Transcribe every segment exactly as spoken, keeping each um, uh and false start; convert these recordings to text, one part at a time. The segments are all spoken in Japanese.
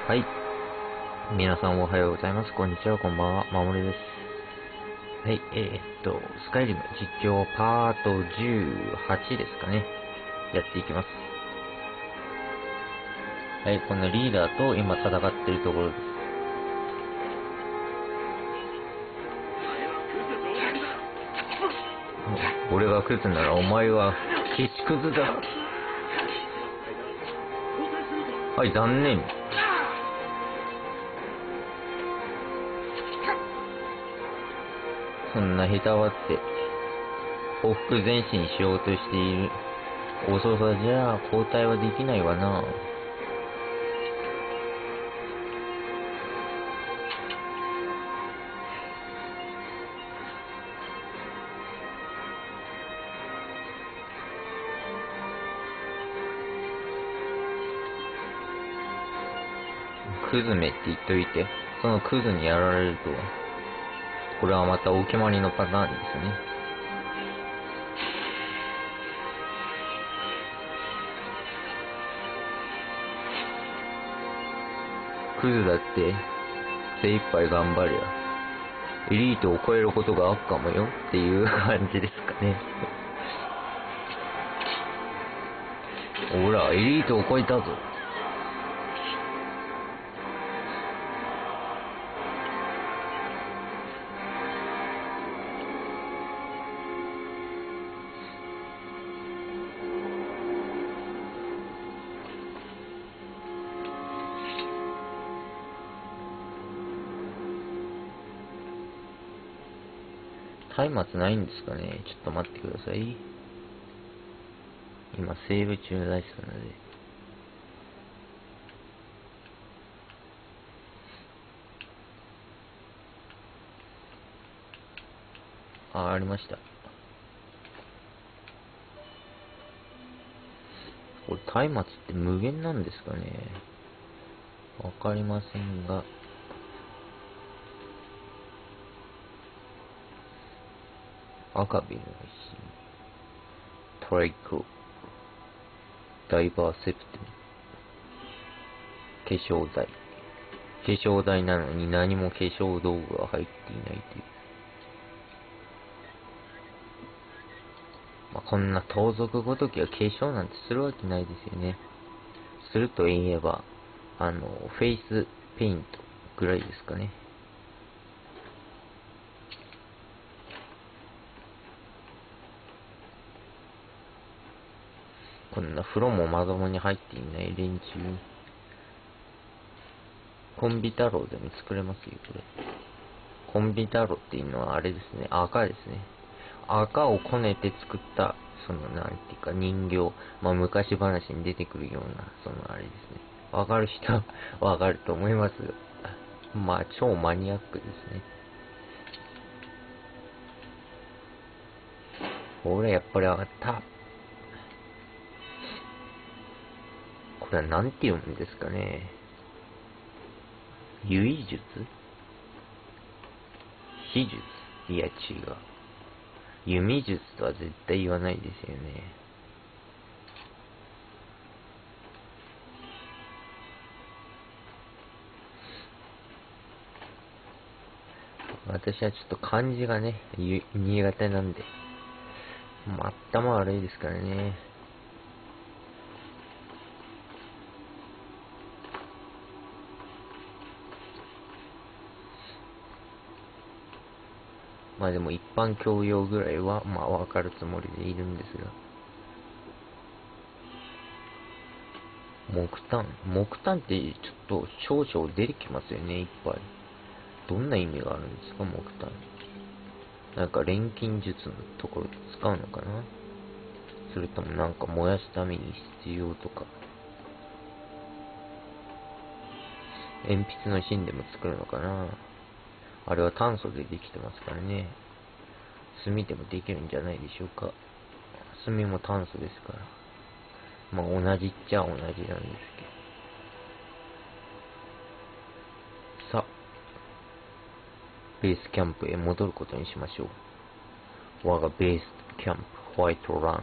はい。皆さんおはようございます。こんにちは、こんばんは。まもりです。はい、えー、っと、スカイリム実況パートじゅうはちですかね。やっていきます。はい、このリーダーと今戦ってるところです。俺がクズならお前は消しクズだ。はい、残念。そんな下手わって往復前進しようとしている。遅さじゃあ交代はできないわな。クズめって言っといて、そのクズにやられるとは。これはまたお決まりのパターンですね。クズだって精一杯頑張りゃエリートを超えることがあっかもよっていう感じですかね。ほら、エリートを超えたぞ。松明ないんですかね。ちょっと待ってください。今セーブ中ですので。あ、ありました。これ松明って無限なんですかね。わかりませんが。赤ビルの日トライコダイバーセプティ化粧台。化粧台なのに何も化粧道具が入っていないという。まあ、こんな盗賊ごときは化粧なんてするわけないですよね。すると言えば、あの、フェイスペイントぐらいですかね。こんな風呂もまともに入っていない連中。コンビ太郎でも作れますよ、これ。コンビ太郎っていうのはあれですね、赤ですね。赤をこねて作った、その、なんていうか人形、まあ昔話に出てくるような、そのあれですね。わかる人はわかると思いますが、まあ超マニアックですね。ほら、やっぱり上がった。これはなんて読むんですかね。唯術秘術いや違う。弓術とは絶対言わないですよね。私はちょっと漢字がね、苦手なんで。まあ、頭悪いですからね。まあでも一般教養ぐらいは、まあわかるつもりでいるんですが。木炭木炭ってちょっと少々出てきますよね、いっぱい。どんな意味があるんですか、木炭。なんか錬金術のところで使うのかな。それともなんか燃やすために必要とか。鉛筆の芯でも作るのかな。あれは炭素でできてますからね。炭でもできるんじゃないでしょうか。炭も炭素ですから。まあ同じっちゃ同じなんですけど。さあ、ベースキャンプへ戻ることにしましょう。我がベースキャンプ、ホワイトラン。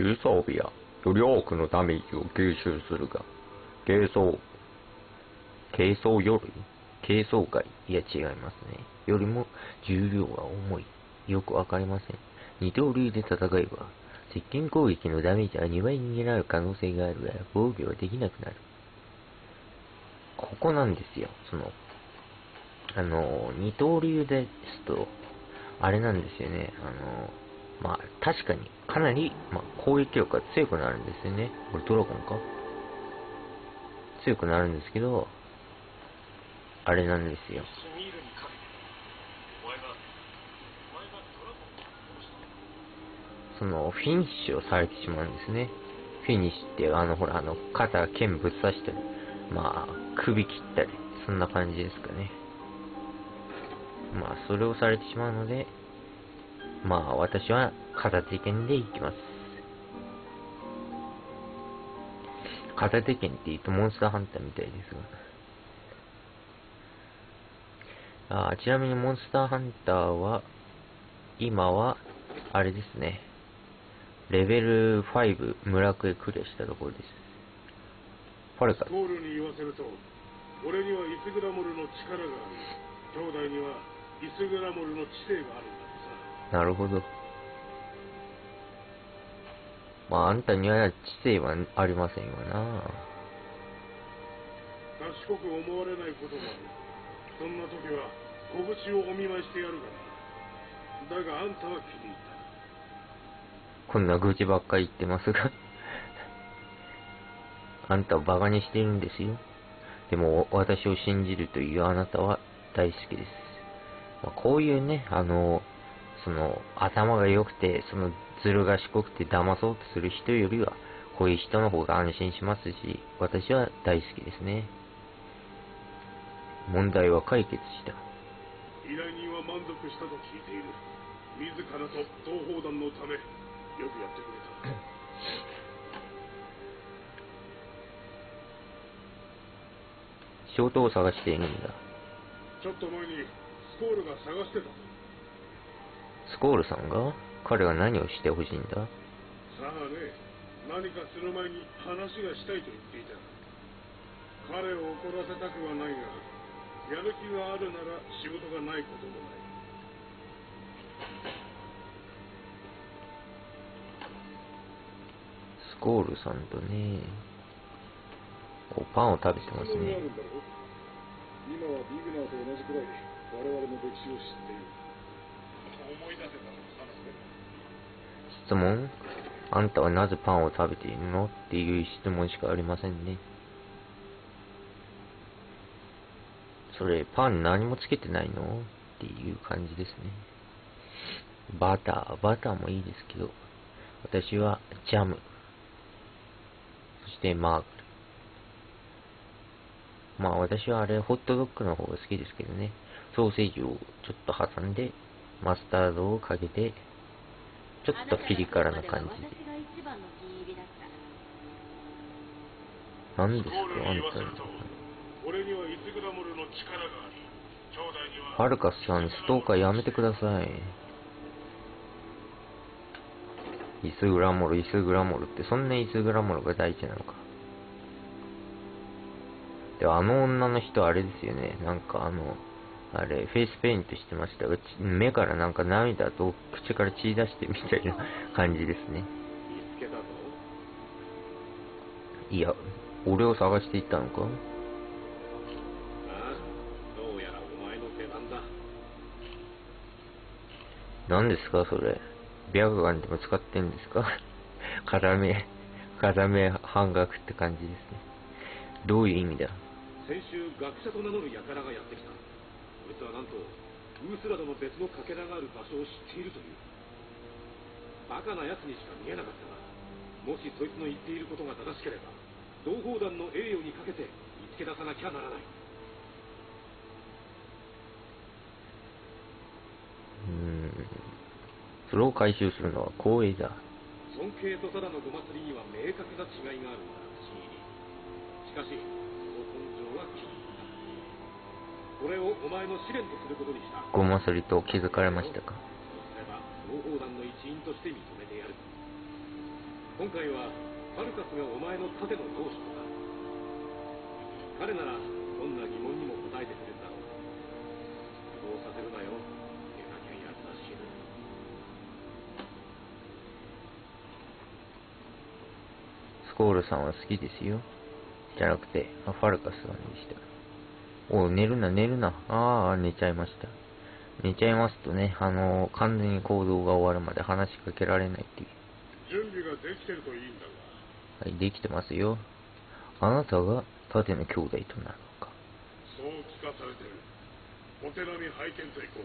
重装備はより多くのダメージを吸収するが、軽装、軽装鎧軽装外いや違いますね。よりも重量が重い。よくわかりません。二刀流で戦えば、接近攻撃のダメージはにばいになる可能性があるが、防御はできなくなる。ここなんですよ。その、あの、二刀流ですと、あれなんですよね。あの、まあ、確かに、かなり、まあ、攻撃力が強くなるんですよね。これドラゴンか強くなるんですけど、あれなんですよ。その、フィニッシュをされてしまうんですね。フィニッシュって、あの、ほら、あの、肩、剣ぶっ刺したり、まあ、首切ったり、そんな感じですかね。まあ、それをされてしまうので、まあ、私は片手剣でいきます。片手剣って言うとモンスターハンターみたいですが。あ、ちなみにモンスターハンターは、今は、あれですね。レベルファイブ、村クエクリアしたところです。ファルカ。 スコールに言わせると、俺にはイスグラモルの力がある。兄弟にはイスグラモルの知性があるんだってさ。なるほど。まあ、あんたには知性はありませんよな。 賢く思われないこともある。そんな時は拳をお見舞いしてやるがな。だがあんたは気に入った。 こんな愚痴ばっかり言ってますがあんたをバカにしているんですよ。でも私を信じるというあなたは大好きです。まあ、こういうね、あの、その頭が良くて、そのずる賢くて騙そうとする人よりは、こういう人の方が安心しますし、私は大好きですね。問題は解決した。 依頼人は満足したと聞いている。自らと同胞団のため、よくやってくれた。 仕事を探しているんだ。 ちょっと前にスコールが探してたぞ。 スコールさんが？彼は何をしてほしいんだ？ さあね、何かする前に話がしたいと言っていた。彼を怒らせたくはないが、やる気があるなら仕事がないこともない。 スコールさんとね、こうパンを食べてますね。 今はビグナーと同じくらいで我々の歴史を知っている。思い出せたら話せる。 質問？あんたはなぜパンを食べているのっていう質問しかありませんね。それ、パン何もつけてないのっていう感じですね。バター、バターもいいですけど、私はジャム、そしてマーガリン。まあ私はあれ、ホットドッグの方が好きですけどね。ソーセージをちょっと挟んで、マスタードをかけて、ちょっとピリ辛な感じで。何ですか、あんたの。ハルカスさん、ストーカーやめてください。イスグラモル、イスグラモルって、そんなイスグラモルが大事なのか。で、あの女の人、あれですよね。なんかあの、あれ、フェイスペイントしてましたが、目からなんか涙と口から血出してみたいな感じですね。いや、俺を探していったのか？何ですかそれ。ビアガンでも使ってんですか？絡め、絡め半額って感じですね。どういう意味だ？ 先週学者と名乗る輩がやってきた。こいつはなんとウースラドの別のかけらがある場所を知っているという。バカな奴にしか見えなかったが、もしそいつの言っていることが正しければ、同胞団の栄誉にかけて見つけ出さなきゃならない。 うーん、それを回収するのは光栄だ。 尊敬とただのご祭りには明確な違いがあるんだ、不思議に。しかしその根性は気に入った。これをお前の試練とすることにした。 ご祭りと気づかれましたか？ そうすれば同胞団の一員として認めてやる。 今回はファルカスがお前の盾の同志だ。彼ならどんな疑問にも答えてくれるだろう。そうさせるなよ。出なきゃ奴は死ぬ。 スコールさんは好きですよ。じゃなくて、あ、ファルカスさんでした。おう、寝るな、寝るな。ああ、寝ちゃいました。寝ちゃいますとね、あのー、完全に行動が終わるまで話しかけられないっていう。 準備ができてるといいんだが。 はい、できてますよ。あなたが盾の兄弟となるのか。 そう聞かされてる。お手並み拝見といこう。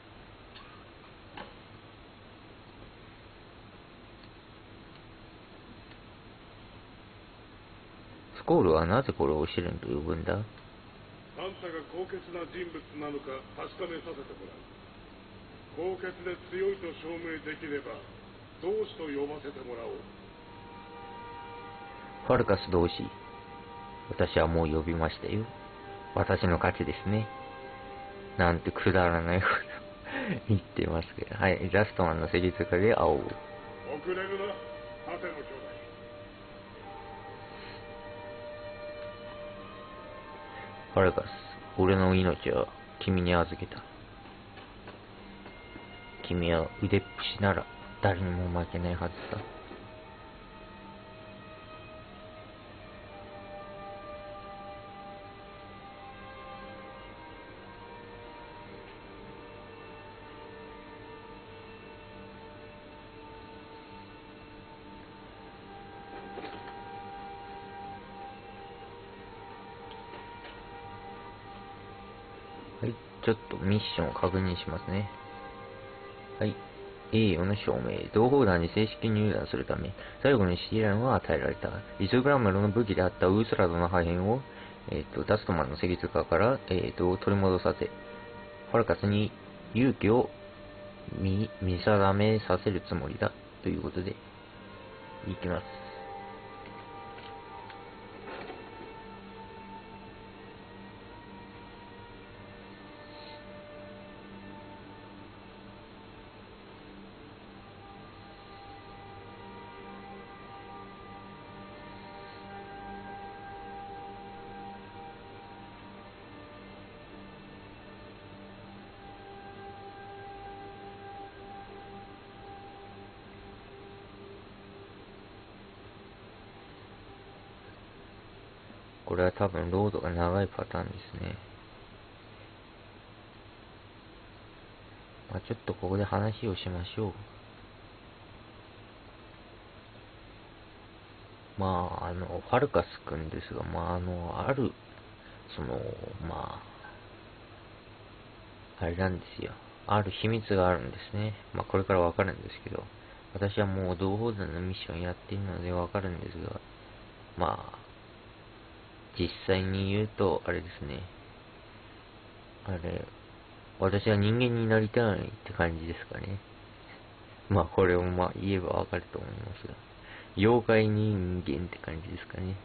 スコールはなぜこれを試練と呼ぶんだ？ あんたが高潔な人物なのか確かめさせてもらう。高潔で強いと証明できれば同志と呼ばせてもらおう。 ファルカス同志、私はもう呼びましたよ。私の勝ちですね。なんてくだらないこと言ってますけど。はい、ジャストマンの芹塚で会おう。 遅れるな、盾の兄弟。 ファルカス、俺の命は君に預けた。君は腕っぷしなら誰にも負けないはずだ。はい、ちょっとミッションを確認しますね。はい。栄誉の証明。同胞団に正式入団するため、最後の試練は与えられた。リスグラムロの武器であったウースラドの破片を、えっ、と、ダストマンの芹塚から、えっ、と、取り戻させ、ファルカスに勇気を見、見定めさせるつもりだ。ということで、いきます。これは多分ロードが長いパターンですね。まあ、ちょっとここで話をしましょう。まあ、あの、ファルカス君ですが、まあ、あの、ある、その、まあ、あれなんですよ。ある秘密があるんですね。まあ、これからわかるんですけど、私はもう同胞団のミッションやっているのでわかるんですが、まあ、実際に言うと、あれですね。あれ、私は人間になりたいって感じですかね。まあ、これをまあ言えばわかると思いますが、妖怪人間って感じですかね。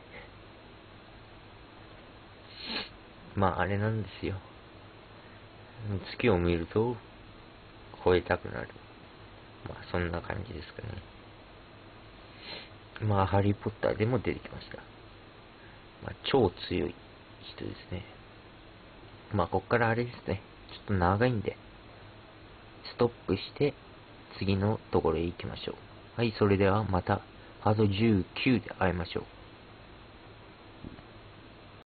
まあ、あれなんですよ。月を見ると、超えたくなる。まあ、そんな感じですかね。まあ、ハリーポッターでも出てきました。まあ、超強い人ですね。まあ、こっからあれですね。ちょっと長いんで、ストップして、次のところへ行きましょう。はい、それではまた、パートじゅうきゅうで会いましょう。